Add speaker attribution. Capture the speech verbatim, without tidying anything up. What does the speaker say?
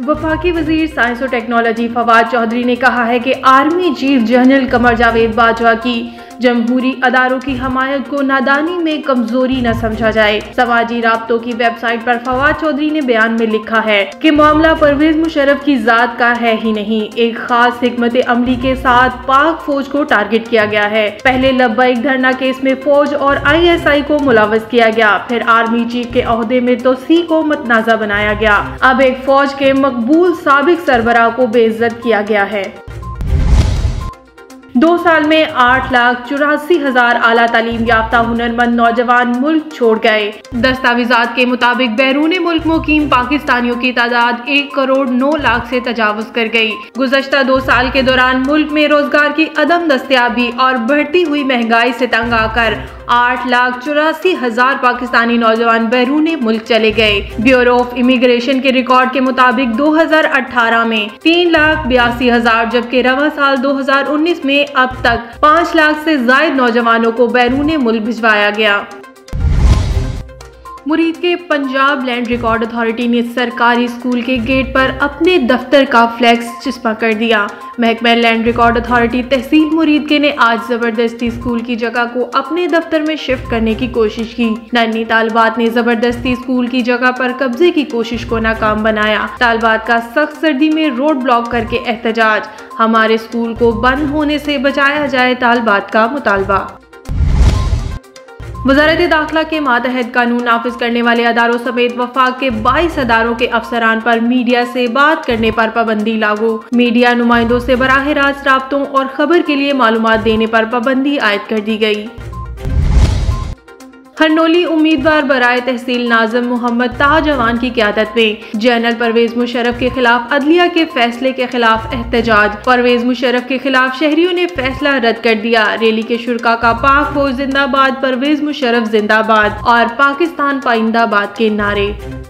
Speaker 1: वफाकी वजीर साइंस और टेक्नोलॉजी फवाद चौधरी ने कहा है कि army chief general Qamar Javed Bajwa की जमहूरी अदारों की हमायत को नादानी में कमजोरी न समझा जाए। समाजी राब्तों की वेबसाइट पर फवाद चौधरी ने बयान में लिखा है कि मामला परवेज मुशर्रफ की जात का है ही नहीं, एक खास हिकमत अमली के साथ पाक फौज को टारगेट किया गया है। पहले लब्बैक धरना केस में फौज और आई एस आई को मुलव्वस किया गया, फिर आर्मी चीफ के ओहदे में तोसी को मतनाज़ा बनाया गया। अब एक फौज के मकबूल साबिक सरबराह को बेइज्जत किया गया है। दो साल में आठ लाख चौरासी हजार आला तालीम याफ्ता हुनरमंद नौजवान मुल्क छोड़ गए। दस्तावेजात के मुताबिक बैरून मुल्क मुकीम पाकिस्तानियों की तादाद एक करोड़ नौ लाख से तजावुज कर गई। गुज़श्ता दो साल के दौरान मुल्क में रोजगार की अदम दस्तयाबी और बढ़ती हुई महंगाई से तंग आकर आठ लाख चौरासी हजार पाकिस्तानी नौजवान बैरून मुल्क चले गए। ब्यूरो ऑफ इमिग्रेशन के रिकॉर्ड के मुताबिक दो हजार अठारह में तीन लाख बयासी हजार जबकि रवा साल दो हजार उन्नीस में अब तक पाँच लाख से ज्यादा नौजवानों को बैरून मुल्क भिजवाया गया। मुरीद के पंजाब लैंड रिकॉर्ड अथॉरिटी ने सरकारी स्कूल के गेट पर अपने दफ्तर का फ्लैक्स चिस्पा कर दिया। महकमा लैंड रिकॉर्ड अथॉरिटी तहसील मुरीद के ने आज जबरदस्ती स्कूल की जगह को अपने दफ्तर में शिफ्ट करने की कोशिश की। नन्ही तालबात ने जबरदस्ती स्कूल की जगह पर कब्जे की कोशिश को नाकाम बनाया। तालबात का सख्त सर्दी में रोड ब्लॉक करके एहतजाज, हमारे स्कूल को बंद होने से बचाया जाए, तालबात का मुतालबा। वज़ारत दाखिला के मातहत कानून नाफिज करने वाले अदारों समेत वफाक के बाईस अदारों के अफसरान पर मीडिया से बात करने पर पाबंदी लागू। मीडिया नुमाइंदों से बराह रास्त राब्तों और खबर के लिए मालूमात देने पर पाबंदी आयद कर दी गई। हरनोली उम्मीदवार बराए तहसील नाज़िम मोहम्मद ताजवान की क़यादत में जनरल परवेज मुशर्रफ के खिलाफ अदलिया के फैसले के खिलाफ एहतजाज। परवेज मुशर्रफ के खिलाफ शहरियों ने फैसला रद्द कर दिया। रैली के शुरका का पाक फौज जिंदाबाद, परवेज मुशर्रफ जिंदाबाद और पाकिस्तान पाइंदाबाद के नारे।